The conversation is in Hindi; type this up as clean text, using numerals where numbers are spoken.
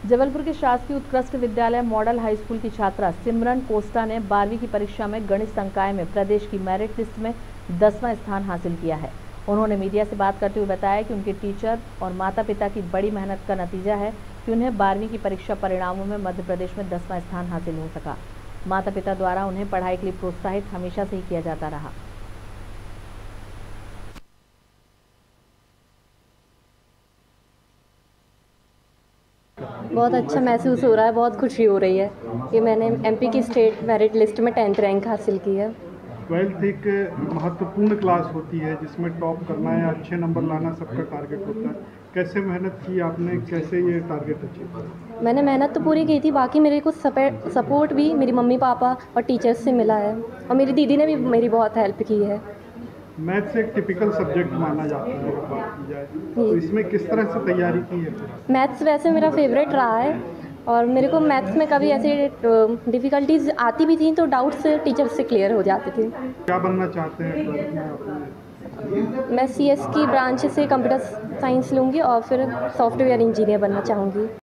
जबलपुर के शासकीय उत्कृष्ट विद्यालय मॉडल हाई स्कूल की छात्रा सिमरन कोस्टा ने 12वीं की परीक्षा में गणित संकाय में प्रदेश की मेरिट लिस्ट में 10वां स्थान हासिल किया है। उन्होंने मीडिया से बात करते हुए बताया कि उनके टीचर और माता पिता की बड़ी मेहनत का नतीजा है कि उन्हें 12वीं की परीक्षा परिणामों में मध्य प्रदेश में 10वां स्थान हासिल हो सका। माता पिता द्वारा उन्हें पढ़ाई के लिए प्रोत्साहित हमेशा से ही किया जाता रहा। बहुत अच्छा महसूस हो रहा है, बहुत खुशी हो रही है कि मैंने एमपी की स्टेट मेरिट लिस्ट में 10th रैंक हासिल की है। 12th एक महत्वपूर्ण क्लास होती है जिसमें टॉप करना या अच्छे नंबर लाना सबका टारगेट होता है। कैसे मेहनत की आपने, कैसे ये टारगेट अचीव किया? मैंने मेहनत तो पूरी की थी, बाकी मेरे को सपोर्ट भी मेरी मम्मी पापा और टीचर्स से मिला है और मेरी दीदी ने भी मेरी बहुत हेल्प की है। मैथ्स एक टिपिकल सब्जेक्ट माना जाता है अगर बात की जाए, तो इसमें किस तरह से तैयारी की है? मैथ्स वैसे मेरा फेवरेट रहा है और मेरे को मैथ्स में कभी ऐसे डिफ़िकल्टीज आती भी थी तो डाउट्स टीचर से क्लियर हो जाते थे। क्या बनना चाहते हैं 12th में आपने? मैं सीएस की ब्रांच से कंप्यूटर साइंस लूँगी और फिर सॉफ्टवेयर इंजीनियर बनना चाहूँगी।